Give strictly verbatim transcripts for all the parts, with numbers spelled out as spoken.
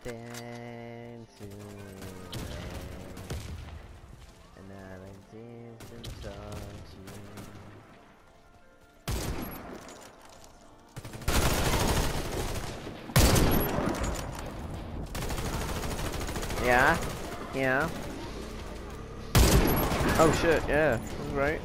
dance to and I like dance and touch you. Yeah, yeah. Oh shit, yeah, that's right.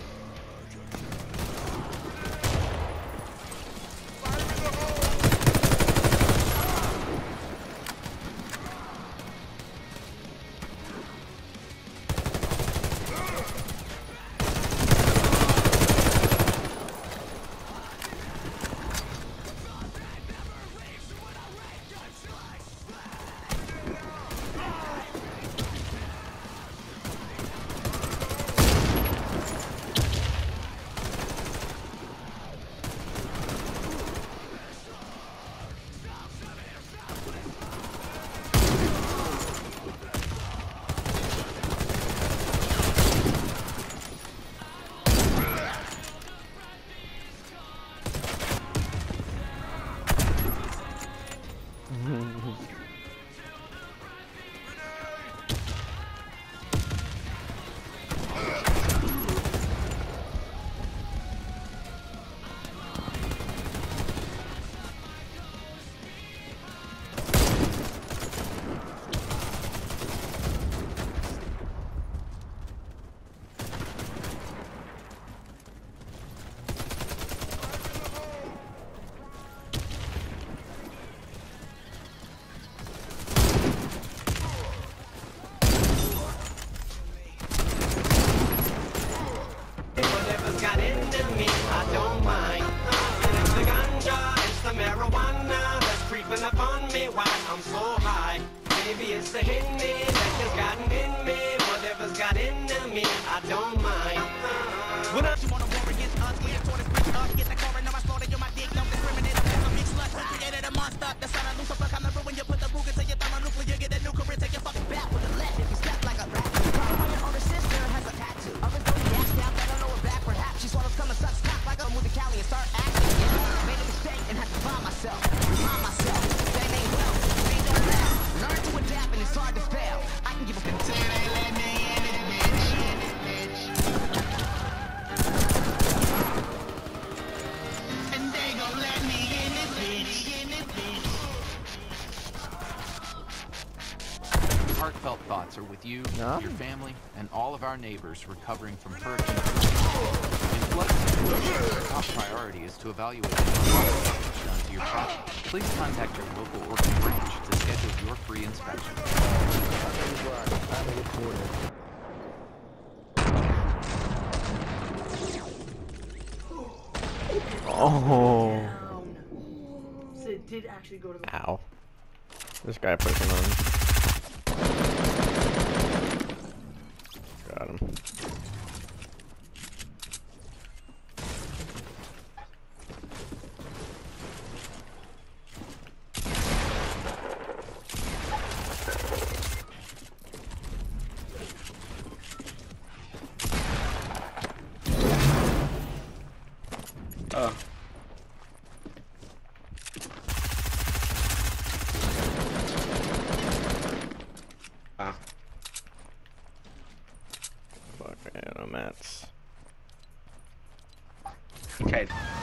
I'm so high. Maybe it's the Henny that has gotten in me. Whatever's got into me, I don't mind. What up? You wanna war against us? We have torn this bitch up. Get the car and now I slaughter you. My dick don't discriminate. I'm a mixed slut. We created a monster. The son of Lucifer come through when you put the book into your thumb on nuclear. You get a new career. Take your fucking back with a left. If you step like a rat. Probably your older sister has a tattoo. Of a zodiac down. I don't know her back. Perhaps she swallows come and sucks cock like a move to Cali and start acting. Yeah. Made a mistake and had to find myself. Remind myself. That ain't well. Learn to adapt and it's hard to fail. I can give a fuck. Say they let me in this bitch, in this bitch. And they gon' let me in this bitch, in this bitch. Heartfelt thoughts are with you, No? your family, and all of our neighbors recovering from hurricane. In flood situations, our top priority is to evaluate any damage done to your property. Please contact your local Orchid branch to schedule your free inspection. Oh. So it did actually go to the. Ow. This guy pushing on. Got him. Oh. Ah. Fuck, man, no mats. Okay.